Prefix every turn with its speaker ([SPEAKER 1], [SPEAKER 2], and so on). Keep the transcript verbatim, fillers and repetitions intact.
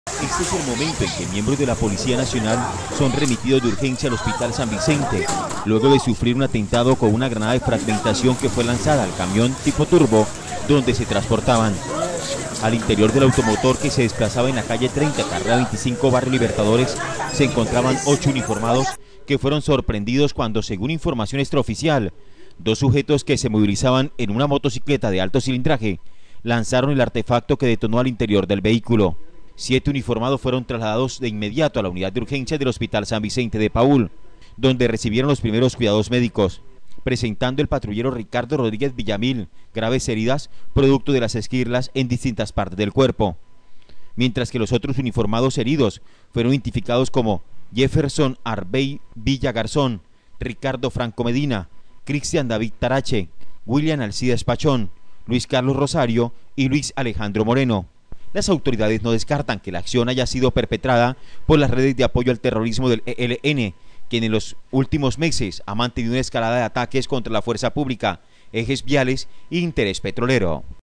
[SPEAKER 1] Este es el momento en que miembros de la Policía Nacional son remitidos de urgencia al Hospital San Vicente, luego de sufrir un atentado con una granada de fragmentación que fue lanzada al camión tipo turbo donde se transportaban. Al interior del automotor que se desplazaba en la calle treinta, carrera veinticinco, barrio Libertadores, se encontraban ocho uniformados que fueron sorprendidos cuando, según información extraoficial, dos sujetos que se movilizaban en una motocicleta de alto cilindraje lanzaron el artefacto que detonó al interior del vehículo. Siete uniformados fueron trasladados de inmediato a la unidad de urgencias del Hospital San Vicente de Paúl, donde recibieron los primeros cuidados médicos, presentando el patrullero Ricardo Rodríguez Villamil graves heridas producto de las esquirlas en distintas partes del cuerpo, mientras que los otros uniformados heridos fueron identificados como Jefferson Arbey Villa Garzón, Ricardo Franco Medina, Cristian David Tarache, William Alcides Pachón, Luis Carlos Rosario y Luis Alejandro Moreno. Las autoridades no descartan que la acción haya sido perpetrada por las redes de apoyo al terrorismo del E L N, quien en los últimos meses ha mantenido una escalada de ataques contra la fuerza pública, ejes viales e interés petrolero.